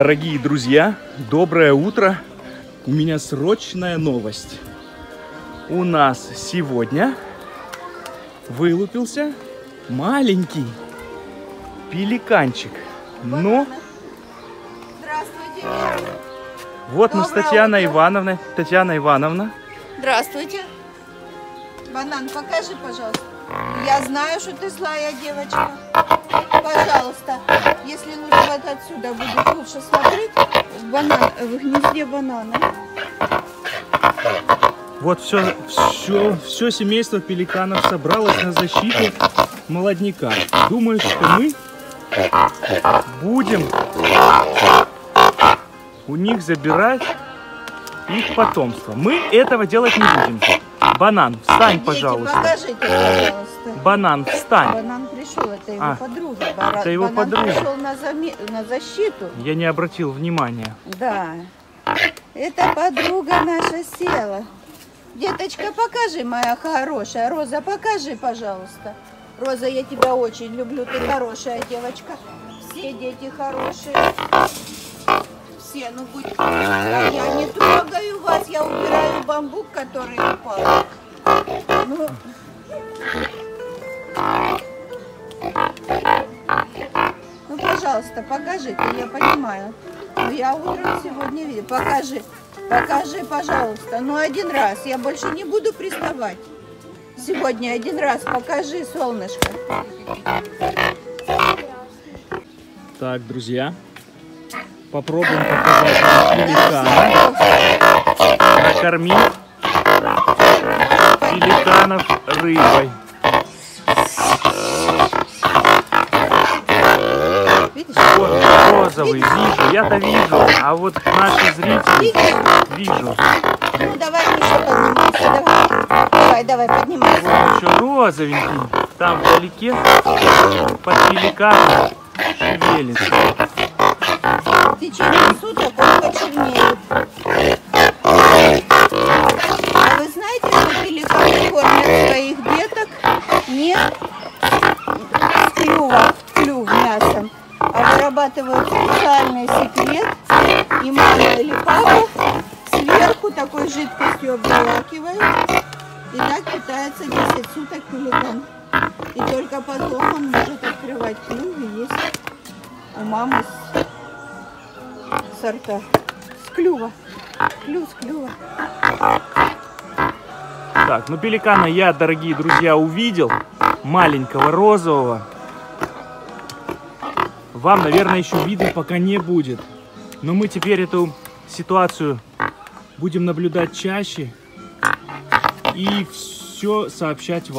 Дорогие друзья, доброе утро! У меня срочная новость. У нас сегодня вылупился маленький пеликанчик. Ну, здравствуйте. вот мы с Татьяной Ивановной. Татьяна Ивановна. Здравствуйте. Банан, покажи, пожалуйста. Я знаю, что ты злая девочка. Пожалуйста, если лучше вот отсюда будет лучше смотреть, в гнезде банана. Вот все семейство пеликанов собралось на защиту молодняка. Думаю, что мы будем у них забирать их потомство. Мы этого делать не будем. Банан, встань, Дети, пожалуйста. покажите, пожалуйста. Банан, встань. Банан пришел, это его подруга. Это его Банан подруга. пришел на защиту. Я не обратил внимания. Да. Это подруга наша села. Деточка, покажи, моя хорошая. Роза, покажи, пожалуйста. Роза, я тебя очень люблю. Ты хорошая девочка. Все дети хорошие. Все, ну будь... Я не трогаю вас, я убираю бамбук, который упал. Ну, пожалуйста, покажи, я понимаю. Но я утром сегодня видела. Покажи, пожалуйста. Ну, один раз, я больше не буду приставать. Сегодня один раз покажи, солнышко. Так, друзья, попробуем показать пеликана. Накормить пеликанов рыбой. Видишь? Вот розовый, вижу, я-то вижу, а вот наши зрители вижу. Ну, давай еще поднимайся, давай, поднимайся. Вот еще розовенький, там вдалеке под пеликаном шевелится. В течение суток он почернеет. А вы знаете, что пеликаны кормят своих деток не с клюв мясом, а вырабатывают специальный секрет, и мама или папа сверху такой жидкостью обволакивают, и так питается 10 суток пеликан. И только потом он может открывать клюв и есть у мамы сорта. С клюва. Клюв с клюва. Так, ну пеликана я, дорогие друзья, увидел. Маленького, розового. Вам, наверное, еще видно пока не будет. Но мы теперь эту ситуацию будем наблюдать чаще. И все сообщать вам.